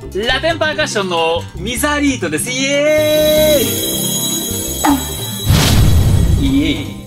ラテンパーカッションのミザリートです。イエーイイエーイ。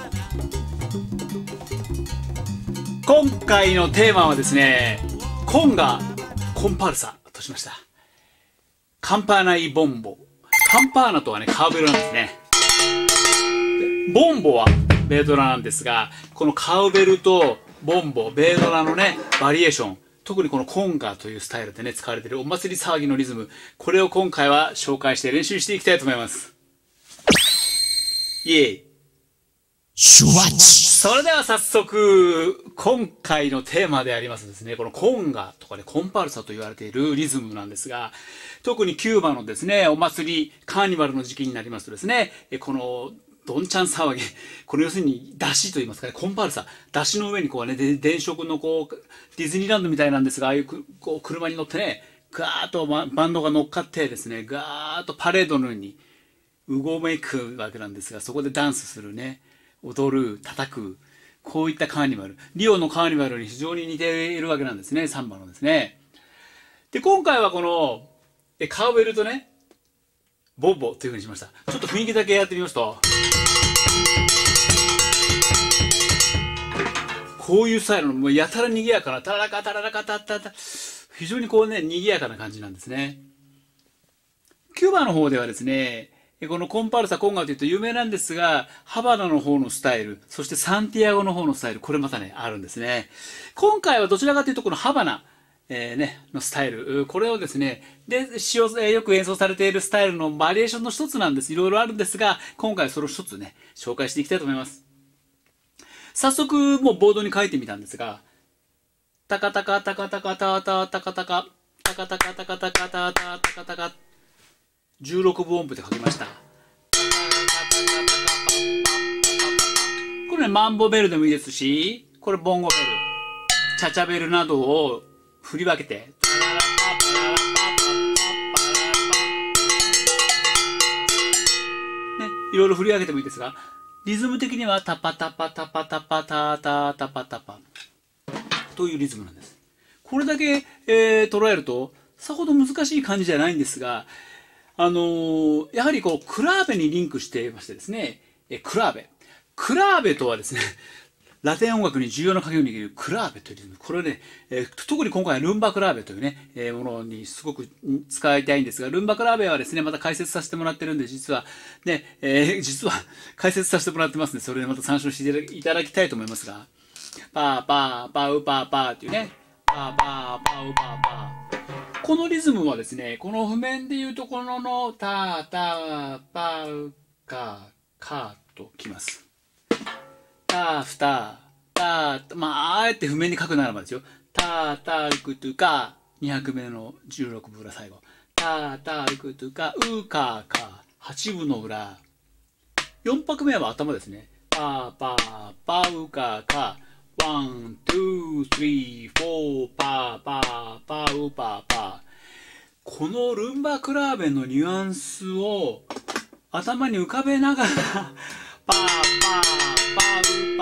今回のテーマはですね、コンガコンパルサとしました。カンパーナイボンボ。カンパーナとはね、カウベルなんですね。ボンボはベードラなんですが、このカウベルとボンボ、ベードラのね、バリエーション、特にこのコンガというスタイルでね、使われているお祭り騒ぎのリズム、これを今回は紹介して練習していきたいと思います。イエーイ。 シュワッチ。 それでは早速、今回のテーマでありますですね、このコンガとかね、コンパルサと言われているリズムなんですが、特にキューバのですね、お祭り、カーニバルの時期になりますとですね、このどんちゃん騒ぎ、この要するに出汁といいますかね、コンパルサ、出汁の上にこうね、電飾のこう、ディズニーランドみたいなんですが、ああいうこう車に乗ってね、ガーッとバンドが乗っかってですね、ガーッとパレードのようにうごめくわけなんですが、そこでダンスするね、踊る、叩く、こういったカーニバル、リオのカーニバルに非常に似ているわけなんですね、サンバのですね。で、今回はこのカウベルとね、ボンボというふうにしました。ちょっと雰囲気だけやってみますと、こういうスタイルのもうやたら賑やかな、タララカタララカタタタ、非常にこうね、賑やかな感じなんですね。キューバの方ではですね、このコンパルサ、コンガというと有名なんですが、ハバナの方のスタイル、そしてサンティアゴの方のスタイル、これまたね、あるんですね。今回はどちらかというと、このハバナ、のスタイル、これをですね、で、よく演奏されているスタイルのバリエーションの一つなんです。いろいろあるんですが、今回はその一つね、紹介していきたいと思います。早速、もうボードに書いてみたんですが、タカタカタカタカタタタカタカ、タカタカタカタカタタタカタカ、16分音符で書きました。これね、マンボベルでもいいですし、これボンゴベル、チャチャベルなどを振り分けて、ね、いろいろ振り分けてもいいですが、リズム的にはタパタパタパタパタタタパタパというリズムなんです。これだけ、捉えるとさほど難しい感じじゃないんですが、やはりこうクラーベにリンクしていましてですね、クラーベとはですね、ラテン音楽に重要な鍵を握るクラーベというリズム。これね、特に今回はルンバクラーベというね、ものにすごく使いたいんですが、ルンバクラーベはですね、また解説させてもらってるんで、実はね、実は解説させてもらってますので、それでまた参照していただきたいと思いますが、パーパーパウパーパーっていうね、パーパーパウパーパー。このリズムはですね、この譜面でいうところのターターパウカーカーときます。ターフターター、まあ、あえて譜面に書くならばですよ。タータークトゥカー、2拍目の16分裏最後。タータークトゥカー、ウーカーカー、8分の裏。4拍目は頭ですね。パーパーパウカーカー。ワン、ツー、スリー、フォー、パー、パー、パウ、パー、パー。このルンバクラーベのニュアンスを頭に浮かべながら、パー、パー、パウ、パー、パー、パー、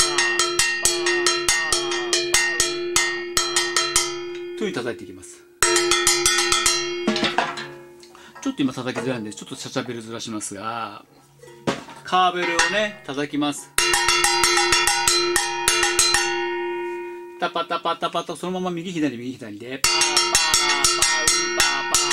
というふうに叩いていきます。ちょっと今叩きづらいんで、ちょっとチャチャベルずらしますが、カーベルをね、叩きます。タパタパタパタ、そのまま右左右左で、パーパーパーパーパー。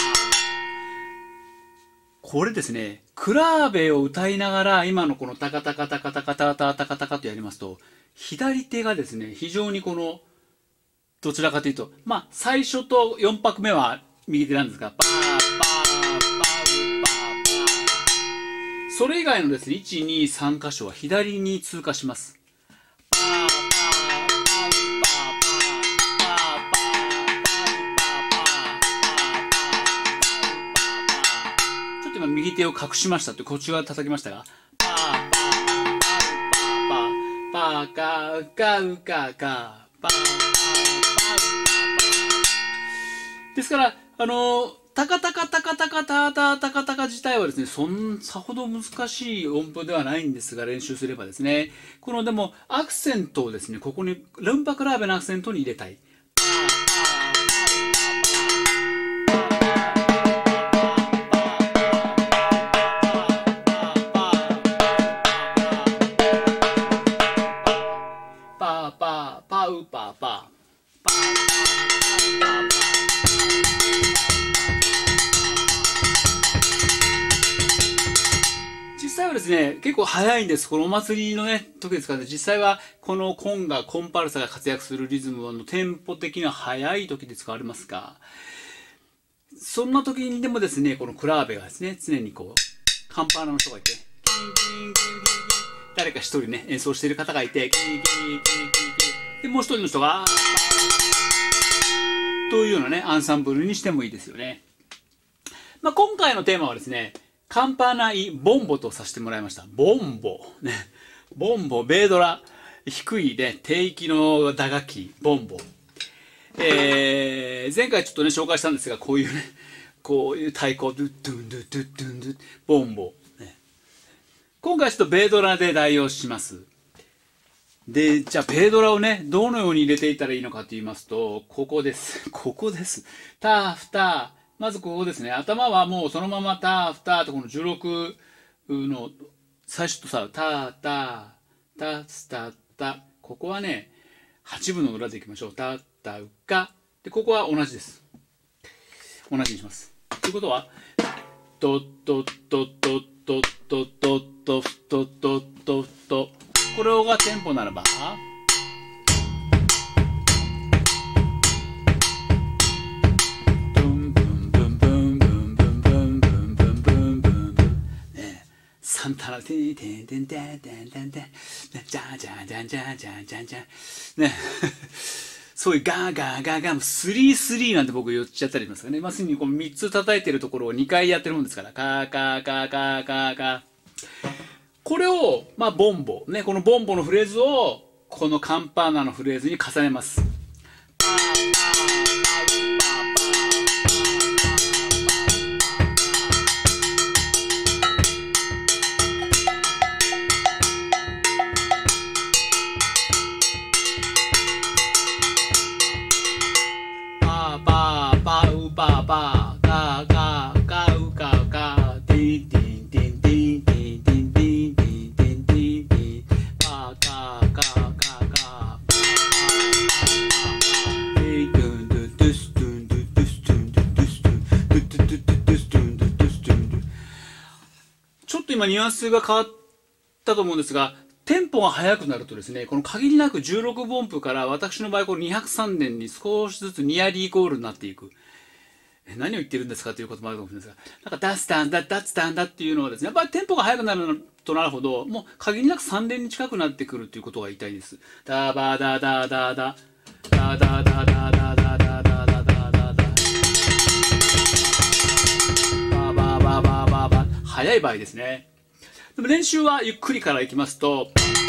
これですね、クラーベを歌いながら、今のこのタカタカタカタカタタタカタカとやりますと、左手がですね、非常にこの、どちらかというと、まあ、最初と4拍目は右手なんですが、パーパーパーパーパー。それ以外のですね、1、2、3箇所は左に通過します。右手を隠しましたってこっち側叩きましたが、パーパーパーパーパーパーカーカーカーカーパーパーパーですから、タカタカタカタカタタタカタカ自体はですね、さほど難しい音符ではないんですが、練習すればですね、このでもアクセントをですね、ここにルンバクラーベのアクセントに入れたい。パーパーパーパーパーですね、結構早いんです。このお祭りのね、時ですからね、実際はこのコンパルサが活躍するリズムのテンポ的には早い時で使われますが、そんな時にでもですね、このクラーベがですね、常にこう、カンパーナの人がいて、キンキンキンキンキン、誰か一人ね、演奏している方がいて、キンキンキンキンキン、で、もう一人の人が、というようなね、アンサンブルにしてもいいですよね。まあ、今回のテーマはですね、カンパーナイボンボとさせてもらいました。ボンボ。ね。ボンボ、ベードラ。低いね、低域の打楽器、ボンボ。前回ちょっとね、紹介したんですが、こういうね、こういう太鼓、ドゥッドゥンドゥッドゥッドゥンドゥッ、ボンボ。ね、今回ちょっとベードラで代用します。で、じゃあ、ベードラをね、どのように入れていったらいいのかと言いますと、ここです。ここです。ターフター。まずここですね。頭はもうそのままターフターとこの16の最初とさ、ターター、タスタタ。ここはね、8分の裏でいきましょう。タタウカ。で、ここは同じです。同じにします。ということは、トットットットットットットットットットットット。これがテンポならば、サンタナテンテンテンテンテンテンテンジャンジャンジャンジャンジャンジャンジャンね、そういうガーガーガーガースリースリーなんて僕言っちゃったりしますよね。まさにこの3つ叩いてるところを2回やってるもんですから、カーカーカーカーカーカー。これをまあボンボね、このボンボのフレーズをこのカンパーナのフレーズに重ねます。ちょっと今ニュアンスが変わったと思うんですが、テンポが速くなるとですね、この限りなく16分音符から私の場合この203年に少しずつニアリーイコールになっていく。何を言ってるんですかということもあると思うんですが、なんかダスタンダダツタンダっていうのはですね、やっぱりテンポが速くなるとなるほど、もう限りなく3連に近くなってくるということが言いたいです。ダバダダダダダダダダダダダダダダダババババババ、速い場合ですね。でも練習はゆっくりからいきますと、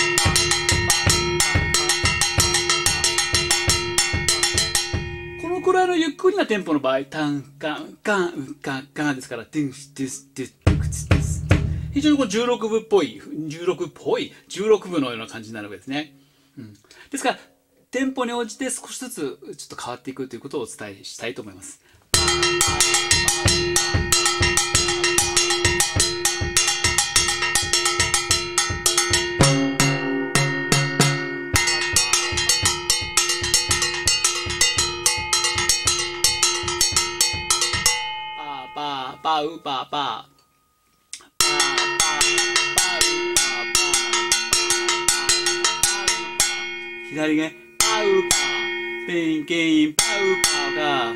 このくらいのゆっくりなテンポの場合、タンカンカンウカンカンですから、ディンスディスディスディスディス、非常にこう16分っぽい、16分のような感じになるわけですね。ですから、テンポに応じて少しずつちょっと変わっていくということをお伝えしたいと思います。パウパパ左ね、パウパペンケンパウパが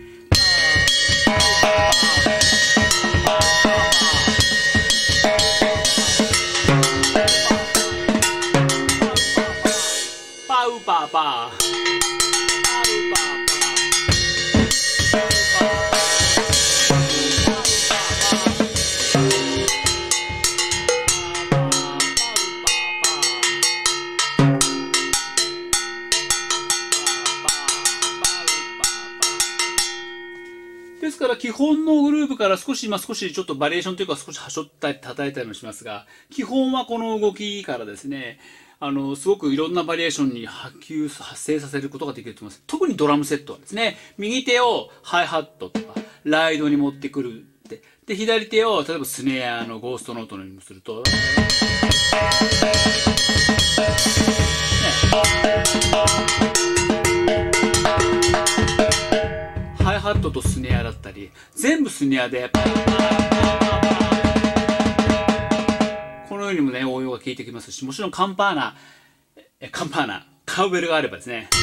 パウパパですから基本のグループから少しちょっとバリエーションというか少しはしょったり叩いたりもしますが、基本はこの動きからですね、すごくいろんなバリエーションに発生させることができると思います。特にドラムセットはですね、右手をハイハットとかライドに持ってくるって、で左手を例えばスネアのゴーストノートのようにすると、ハイハットとスネアだったり、全部スネアでこのにもね、応用が効いてきますし、もちろんカウベルがあればですね。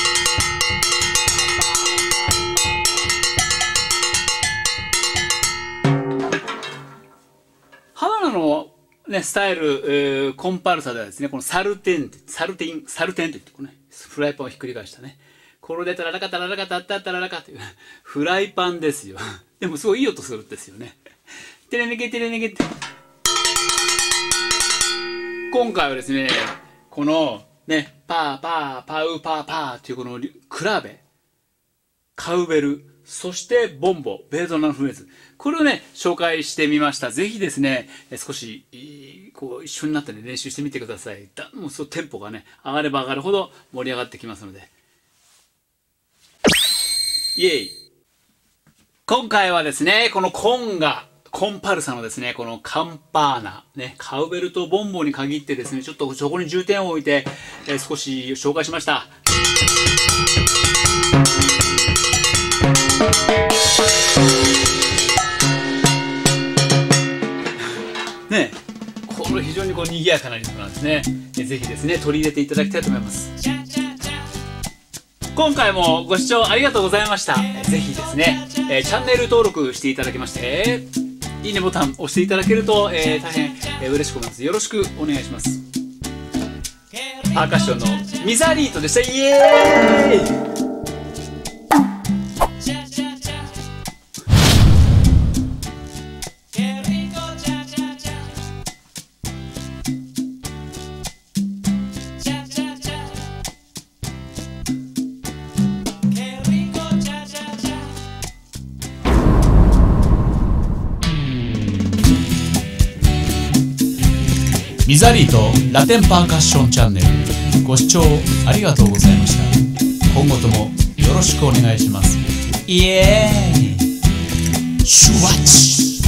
浜田のね、スタイル、コンパルサではですね、このサルテンといって、このね、フライパンをひっくり返したね。これでタララカタララカタッタッタララカというフライパンですよ。でもすごいいい音するんですよね。テレネゲテレネゲって。今回はですね、このね、パーパーパウパーパーっていうこのクラベ、カウベル、そしてボンボ、ベートナムフレーズ。これをね、紹介してみました。ぜひですね、少し、こう、一緒になってね、練習してみてください。もうそう、テンポがね、上がれば上がるほど盛り上がってきますので。イエイ。今回はですね、このコンパルサのですね、このカンパーナ、ね、カウベルとボンボに限ってですね、ちょっとそこに重点を置いて、少し紹介しました。ね、これ非常にこう賑やかなリズムなんですね。ぜひですね、取り入れていただきたいと思います。今回もご視聴ありがとうございました。ぜひですね、チャンネル登録していただきまして、いいねボタン押していただけると、大変嬉しく思います。よろしくお願いします。パーカッションのミザリートでした。イエーイ。 ミザリーとラテンパーカッションチャンネル、ご視聴ありがとうございました。今後ともよろしくお願いします。イエーイ。シュワッチ。